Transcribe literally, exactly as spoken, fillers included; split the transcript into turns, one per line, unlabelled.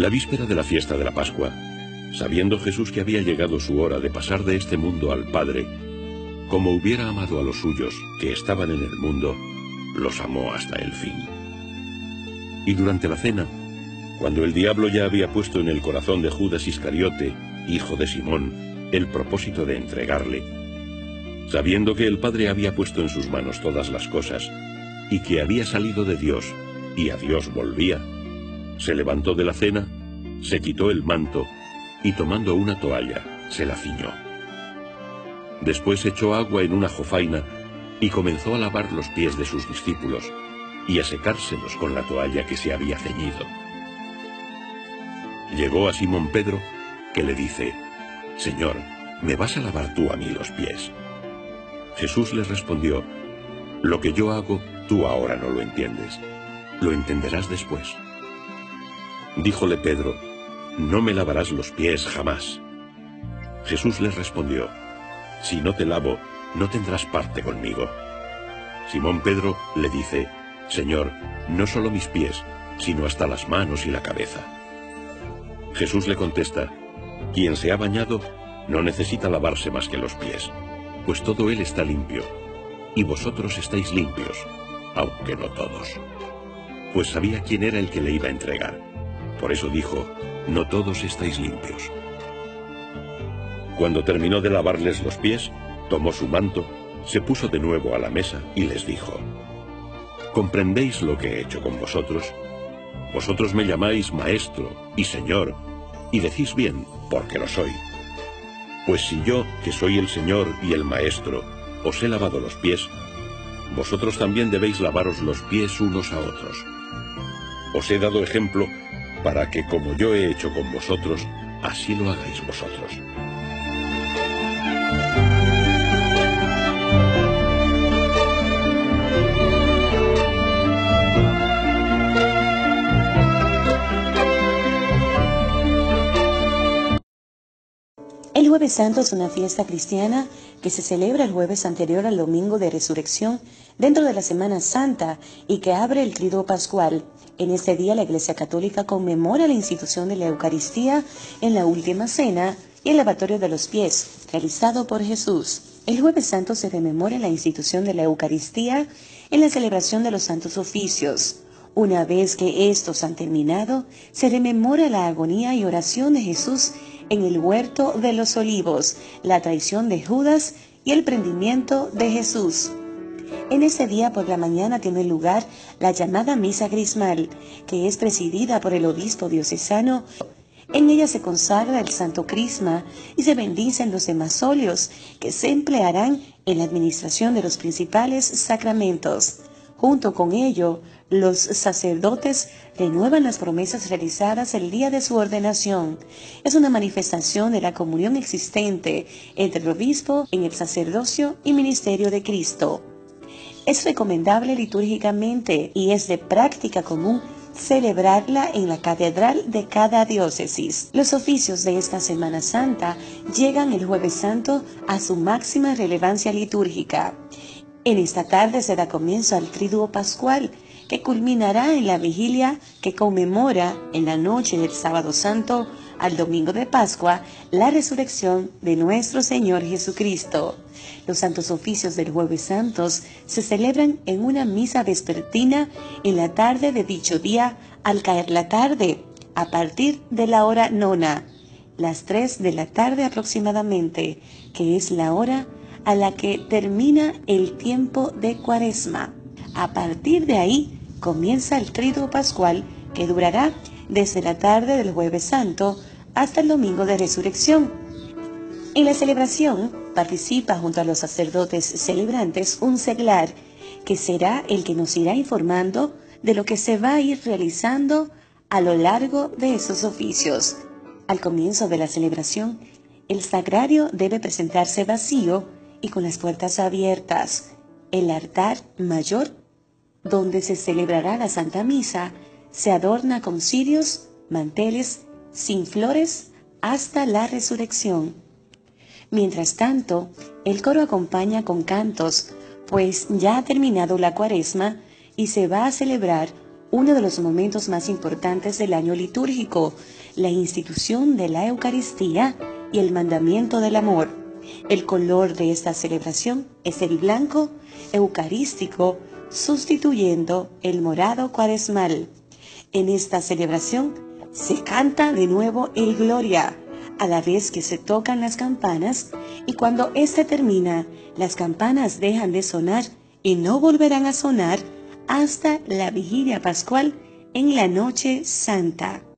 víspera de la fiesta de la Pascua, sabiendo Jesús que había llegado su hora de pasar de este mundo al Padre, como hubiera amado a los suyos que estaban en el mundo, los amó hasta el fin. Y durante la cena, cuando el diablo ya había puesto en el corazón de Judas Iscariote, hijo de Simón, el propósito de entregarle, sabiendo que el Padre había puesto en sus manos todas las cosas, y que había salido de Dios, y a Dios volvía, se levantó de la cena, se quitó el manto, y tomando una toalla, se la ciñó. Después echó agua en una jofaina, y comenzó a lavar los pies de sus discípulos, y a secárselos con la toalla que se había ceñido. Llegó a Simón Pedro, que le dice: «Señor, ¿me vas a lavar tú a mí los pies?». Jesús les respondió: «Lo que yo hago, tú ahora no lo entiendes. Lo entenderás después». Díjole Pedro: «No me lavarás los pies jamás». Jesús les respondió: «Si no te lavo, no tendrás parte conmigo». Simón Pedro le dice: «Señor, no solo mis pies, sino hasta las manos y la cabeza». Jesús le contesta: «Quien se ha bañado no necesita lavarse más que los pies, pues todo él está limpio, y vosotros estáis limpios, aunque no todos». Pues sabía quién era el que le iba a entregar. Por eso dijo: «No todos estáis limpios». Cuando terminó de lavarles los pies, tomó su manto, se puso de nuevo a la mesa y les dijo: «¿Comprendéis lo que he hecho con vosotros? Vosotros me llamáis Maestro y Señor, y decís bien, porque lo soy. Pues si yo, que soy el Señor y el Maestro, os he lavado los pies, vosotros también debéis lavaros los pies unos a otros. Os he dado ejemplo para que, como yo he hecho con vosotros, así lo hagáis vosotros».
El Jueves Santo es una fiesta cristiana que se celebra el jueves anterior al Domingo de Resurrección dentro de la Semana Santa y que abre el Tríduo Pascual. En este día la Iglesia Católica conmemora la institución de la Eucaristía en la Última Cena y el lavatorio de los pies, realizado por Jesús. El Jueves Santo se rememora la institución de la Eucaristía en la celebración de los Santos Oficios. Una vez que estos han terminado, se rememora la agonía y oración de Jesús en el huerto de los olivos, la traición de Judas y el prendimiento de Jesús. En ese día por la mañana tiene lugar la llamada Misa Crismal, que es presidida por el obispo diocesano. En ella se consagra el Santo Crisma y se bendicen los demás óleos que se emplearán en la administración de los principales sacramentos. Junto con ello, los sacerdotes renuevan las promesas realizadas el día de su ordenación. Es una manifestación de la comunión existente entre el obispo en el sacerdocio y ministerio de Cristo. Es recomendable litúrgicamente y es de práctica común celebrarla en la catedral de cada diócesis. Los oficios de esta Semana Santa llegan el Jueves Santo a su máxima relevancia litúrgica. En esta tarde se da comienzo al Tríduo Pascual, que culminará en la vigilia que conmemora en la noche del Sábado Santo al Domingo de Pascua la resurrección de nuestro Señor Jesucristo. Los santos oficios del Jueves Santos se celebran en una misa vespertina en la tarde de dicho día al caer la tarde, a partir de la hora nona, las tres de la tarde aproximadamente, que es la hora a la que termina el tiempo de Cuaresma. A partir de ahí comienza el Tríduo Pascual, que durará desde la tarde del Jueves Santo hasta el Domingo de Resurrección. En la celebración participa junto a los sacerdotes celebrantes un seglar, que será el que nos irá informando de lo que se va a ir realizando a lo largo de esos oficios. Al comienzo de la celebración, el sagrario debe presentarse vacío y con las puertas abiertas. El altar mayor, donde se celebrará la Santa Misa, se adorna con cirios, manteles, sin flores, hasta la resurrección. Mientras tanto, el coro acompaña con cantos, pues ya ha terminado la Cuaresma y se va a celebrar uno de los momentos más importantes del año litúrgico, la institución de la Eucaristía y el mandamiento del amor. El color de esta celebración es el blanco eucarístico, sustituyendo el morado cuaresmal. En esta celebración se canta de nuevo el Gloria, a la vez que se tocan las campanas, y cuando éste termina, las campanas dejan de sonar y no volverán a sonar hasta la vigilia pascual en la noche santa.